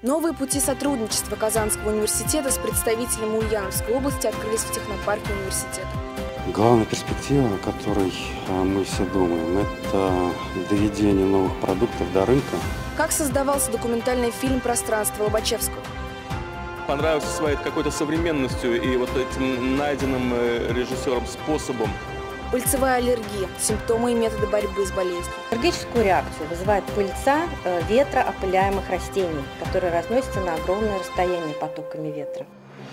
Новые пути сотрудничества Казанского университета с представителями Ульяновской области открылись в технопарке университета. Главная перспектива, о которой мы все думаем, это доведение новых продуктов до рынка. Как создавался документальный фильм «Пространство» Лобачевского? Понравился своей какой-то современностью и вот этим найденным режиссером способом. Пыльцевая аллергия, симптомы и методы борьбы с болезнью. Аллергическую реакцию вызывает пыльца, ветра опыляемых растений, которые разносятся на огромное расстояние потоками ветра.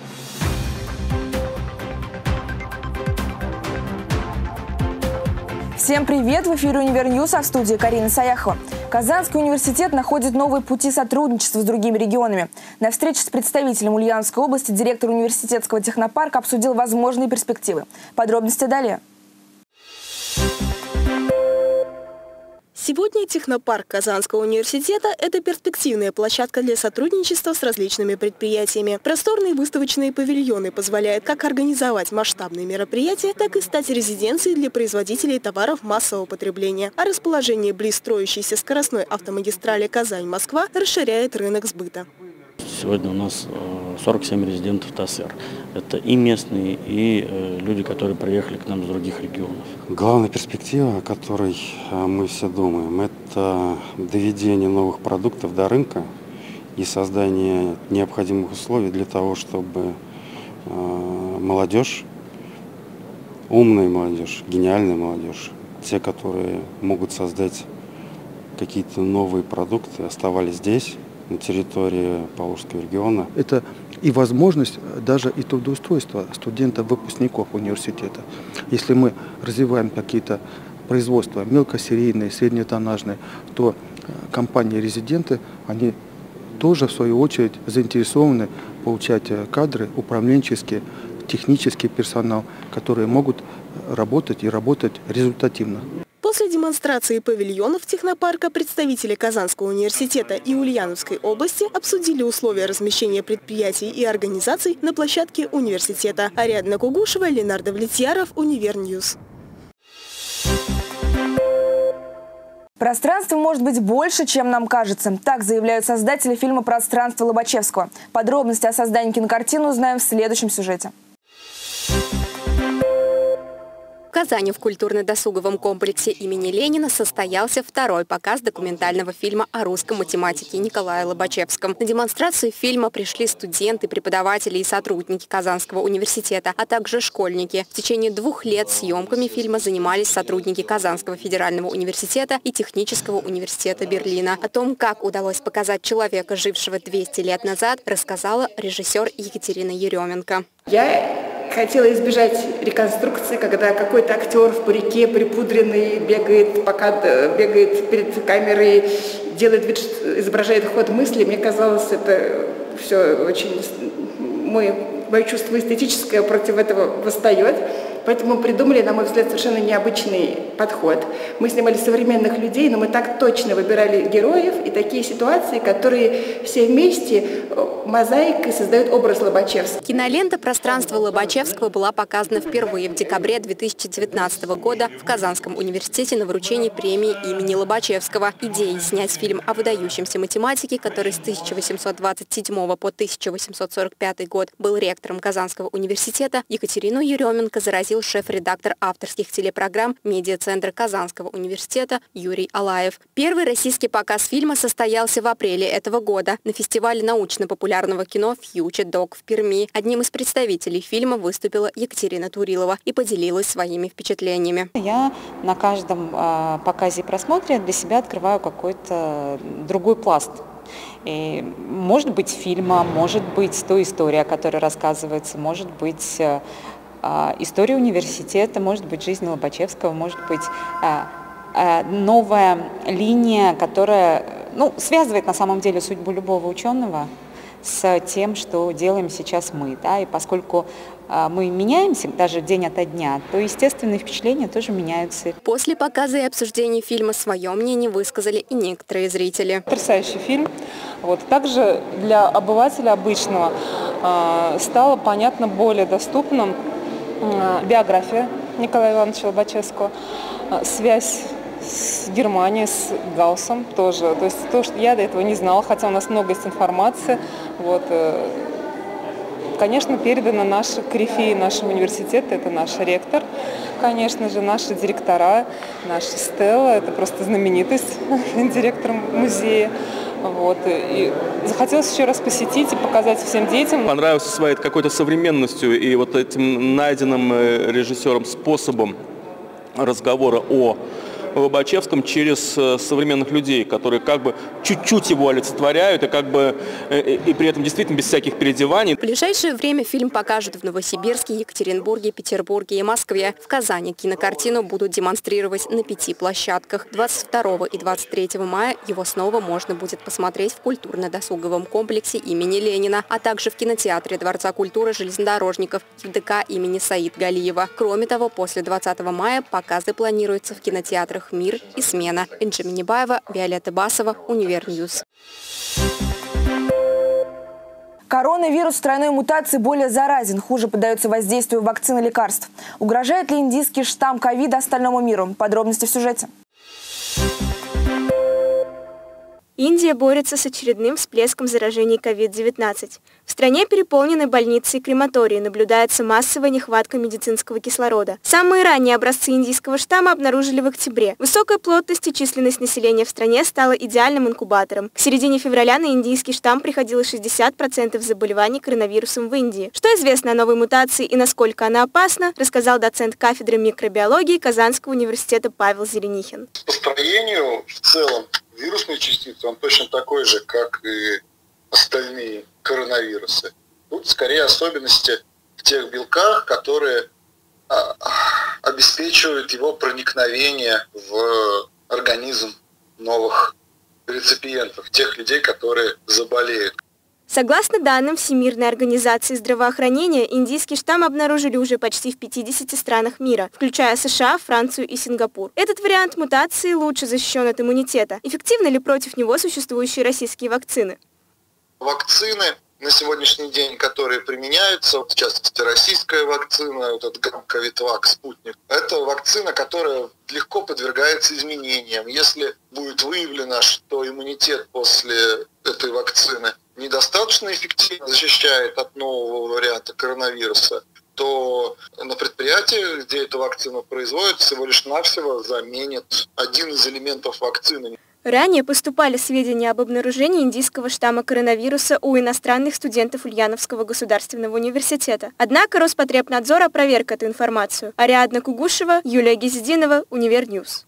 Всем привет! В эфире «Универньюз», а в студии Карина Саяхова. Казанский университет находит новые пути сотрудничества с другими регионами. На встрече с представителем Ульяновской области директор университетского технопарка обсудил возможные перспективы. Подробности далее. Сегодня технопарк Казанского университета – это перспективная площадка для сотрудничества с различными предприятиями. Просторные выставочные павильоны позволяют как организовать масштабные мероприятия, так и стать резиденцией для производителей товаров массового потребления. А расположение близ строящейся скоростной автомагистрали Казань-Москва расширяет рынок сбыта. Сегодня у нас 47 резидентов ТАСЭР. Это и местные, и люди, которые приехали к нам с других регионов. Главная перспектива, о которой мы все думаем, это доведение новых продуктов до рынка и создание необходимых условий для того, чтобы молодежь, умная молодежь, гениальная молодежь, те, которые могут создать какие-то новые продукты, оставались здесь, на территории Поволжского региона. Это и возможность даже и трудоустройства студентов-выпускников университета. Если мы развиваем какие-то производства мелкосерийные, среднетоннажные, то компании-резиденты, они тоже в свою очередь заинтересованы получать кадры управленческие, технический персонал, которые могут работать и работать результативно. После демонстрации павильонов технопарка представители Казанского университета и Ульяновской области обсудили условия размещения предприятий и организаций на площадке университета. Ариадна Кугушева, Ленардо Влетьяров, Универньюз. Пространство может быть больше, чем нам кажется. Так заявляют создатели фильма «Пространство» Лобачевского. Подробности о создании кинокартины узнаем в следующем сюжете. В Казани в культурно-досуговом комплексе имени Ленина состоялся второй показ документального фильма о русском математике Николае Лобачевском. На демонстрацию фильма пришли студенты, преподаватели и сотрудники Казанского университета, а также школьники. В течение 2 лет съемками фильма занимались сотрудники Казанского федерального университета и Технического университета Берлина. О том, как удалось показать человека, жившего 200 лет назад, рассказала режиссер Екатерина Еременко. Я хотела избежать реконструкции, когда какой-то актер в парике припудренный бегает, пока бегает перед камерой, делает вид, изображает ход мысли. Мне казалось, это все очень... Мое чувство эстетическое против этого восстает. Поэтому мы придумали, на мой взгляд, совершенно необычный подход. Мы снимали современных людей, но мы так точно выбирали героев и такие ситуации, которые все вместе мозаикой создают образ Лобачевского. Кинолента «Пространство» Лобачевского была показана впервые в декабре 2019 года в Казанском университете на вручении премии имени Лобачевского. Идеей снять фильм о выдающемся математике, который с 1827 по 1845 год был ректором Казанского университета, Екатерину Еременко заразил шеф-редактор авторских телепрограмм медиа-центра Казанского университета Юрий Алаев. Первый российский показ фильма состоялся в апреле этого года на фестивале научно-популярного кино «Future Doc» в Перми. Одним из представителей фильма выступила Екатерина Турилова и поделилась своими впечатлениями. Я на каждом показе и просмотре для себя открываю какой-то другой пласт. И может быть фильма, может быть той история, которая рассказывается, может быть история университета, может быть жизнь Лобачевского, может быть новая линия, которая связывает на самом деле судьбу любого ученого с тем, что делаем сейчас мы. Да? И поскольку мы меняемся даже день ото дня, то естественные впечатления тоже меняются. После показа и обсуждения фильма свое мнение высказали и некоторые зрители. Потрясающий фильм. Также для обывателя обычного стало понятно, более доступным биография Николая Ивановича Лобачевского, связь с Германии, с Гауссом тоже. То есть то, что я до этого не знала, хотя у нас много есть информации. Вот. Конечно, передано наши корифеи нашего университета, это наш ректор, конечно же, наши директора, наша Стелла, это просто знаменитость, директор музея. Вот. И захотелось еще раз посетить и показать всем детям. Понравился своей какой-то современностью и вот этим найденным режиссером способом разговора о Лобачевском через современных людей, которые как бы чуть-чуть его олицетворяют и при этом действительно без всяких переодеваний. В ближайшее время фильм покажут в Новосибирске, Екатеринбурге, Петербурге и Москве. В Казани кинокартину будут демонстрировать на 5 площадках. 22 и 23 мая его снова можно будет посмотреть в культурно-досуговом комплексе имени Ленина, а также в кинотеатре Дворца культуры железнодорожников ЮДК имени Саид Галиева. Кроме того, после 20 мая показы планируются в кинотеатрах «Мир» и «Смена». Энджи Минибаева, Виолетта Басова, Универньюз. Коронавирус с тройной мутацией более заразен, хуже поддается воздействию вакцин и лекарств. Угрожает ли индийский штамм ковида остальному миру? Подробности в сюжете. Индия борется с очередным всплеском заражений COVID-19. В стране переполнены больницы и крематории, наблюдается массовая нехватка медицинского кислорода. Самые ранние образцы индийского штамма обнаружили в октябре. Высокая плотность и численность населения в стране стала идеальным инкубатором. К середине февраля на индийский штамм приходило 60% заболеваний коронавирусом в Индии. Что известно о новой мутации и насколько она опасна, рассказал доцент кафедры микробиологии Казанского университета Павел Зеленихин. По строению в целом вирусные частицы, он точно такой же, как и остальные коронавирусы. Тут скорее особенности в тех белках, которые обеспечивают его проникновение в организм новых реципиентов, тех людей, которые заболеют. Согласно данным Всемирной организации здравоохранения, индийский штамм обнаружили уже почти в 50 странах мира, включая США, Францию и Сингапур. Этот вариант мутации лучше защищен от иммунитета. Эффективны ли против него существующие российские вакцины? Вакцины на сегодняшний день, которые применяются, в частности российская вакцина, вот этот Ковид-Вак, Спутник, это вакцина, которая легко подвергается изменениям. Если будет выявлено, что иммунитет после этой вакцины недостаточно эффективно защищает от нового варианта коронавируса, то на предприятии, где эту вакцину производят, всего лишь навсего заменят один из элементов вакцины. Ранее поступали сведения об обнаружении индийского штамма коронавируса у иностранных студентов Ульяновского государственного университета. Однако Роспотребнадзор опроверг эту информацию. Ариадна Кугушева, Юлия Гизединова, Универньюз.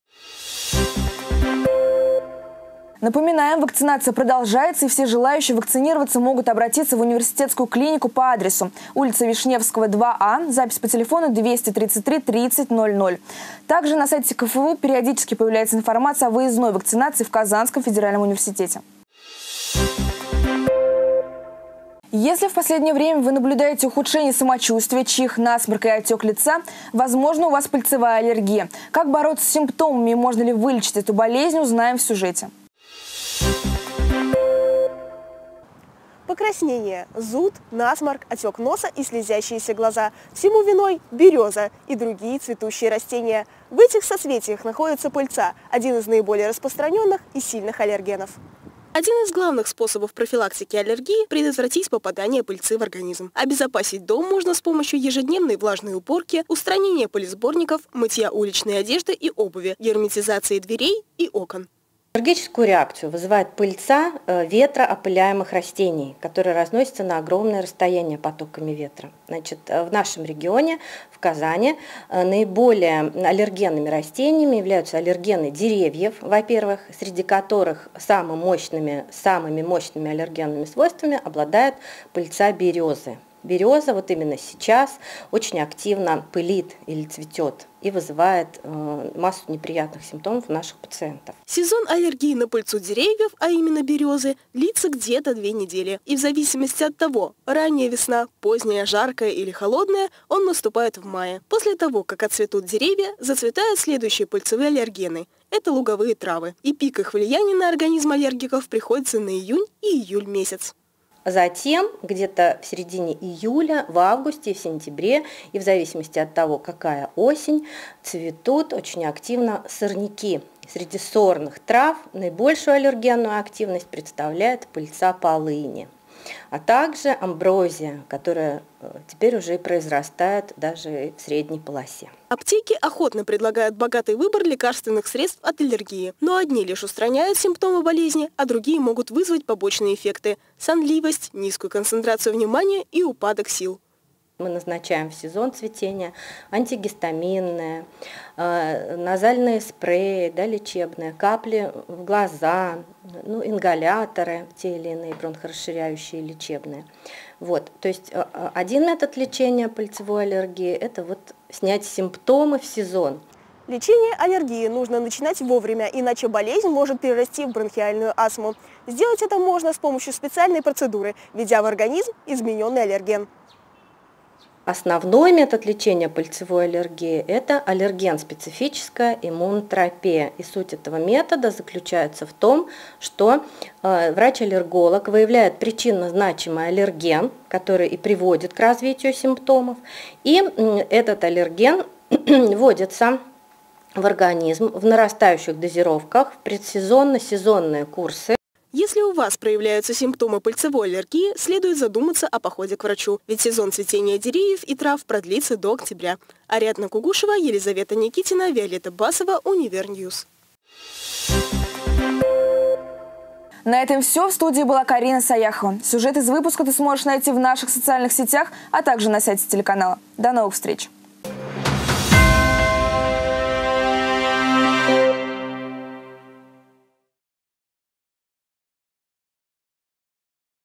Напоминаем, вакцинация продолжается, и все желающие вакцинироваться могут обратиться в университетскую клинику по адресу улица Вишневского, 2А, запись по телефону 233 30 00. Также на сайте КФУ периодически появляется информация о выездной вакцинации в Казанском федеральном университете. Если в последнее время вы наблюдаете ухудшение самочувствия, чих, насморк и отек лица, возможно, у вас пыльцевая аллергия. Как бороться с симптомами и можно ли вылечить эту болезнь, узнаем в сюжете. Покраснение, зуд, насморк, отек носа и слезящиеся глаза. Всему виной береза и другие цветущие растения. В этих соцветиях находится пыльца, один из наиболее распространенных и сильных аллергенов. Один из главных способов профилактики аллергии – предотвратить попадание пыльцы в организм. Обезопасить дом можно с помощью ежедневной влажной уборки, устранения пылесборников, мытья уличной одежды и обуви, герметизации дверей и окон. Аллергическую реакцию вызывает пыльца ветроопыляемых растений, которые разносятся на огромное расстояние потоками ветра. Значит, в нашем регионе, в Казани, наиболее аллергенными растениями являются аллергены деревьев, во-первых, среди которых самыми мощными аллергенными свойствами обладает пыльца березы. Береза вот именно сейчас очень активно пылит или цветет и вызывает массу неприятных симптомов у наших пациентов. Сезон аллергии на пыльцу деревьев, а именно березы, длится где-то 2 недели. И в зависимости от того, ранняя весна, поздняя, жаркая или холодная, он наступает в мае. После того, как отцветут деревья, зацветают следующие пыльцевые аллергены. Это луговые травы. И пик их влияния на организм аллергиков приходится на июнь и июль месяц. Затем, где-то в середине июля, в августе, в сентябре, и в зависимости от того, какая осень, цветут очень активно сорняки. Среди сорных трав наибольшую аллергенную активность представляет пыльца полыни, а также амброзия, которая теперь уже и произрастает даже в средней полосе. Аптеки охотно предлагают богатый выбор лекарственных средств от аллергии. Но одни лишь устраняют симптомы болезни, а другие могут вызвать побочные эффекты – сонливость, низкую концентрацию внимания и упадок сил. Мы назначаем в сезон цветения антигистаминные, назальные спреи, да, лечебные, капли в глаза, ингаляторы, те или иные бронхорасширяющие лечебные. Вот, то есть один метод лечения пыльцевой аллергии – это вот снять симптомы в сезон. Лечение аллергии нужно начинать вовремя, иначе болезнь может перерасти в бронхиальную астму. Сделать это можно с помощью специальной процедуры, введя в организм измененный аллерген. Основной метод лечения пыльцевой аллергии – это аллерген-специфическая иммунотерапия. И суть этого метода заключается в том, что врач-аллерголог выявляет причинно значимый аллерген, который и приводит к развитию симптомов, и этот аллерген вводится в организм в нарастающих дозировках в предсезонно-сезонные курсы. Если у вас проявляются симптомы пыльцевой аллергии, следует задуматься о походе к врачу, ведь сезон цветения деревьев и трав продлится до октября. Ариадна Кугушева, Елизавета Никитина, Виолетта Басова, Универньюз. На этом все. В студии была Карина Саяхова. Сюжет из выпуска ты сможешь найти в наших социальных сетях, а также на сайте телеканала. До новых встреч!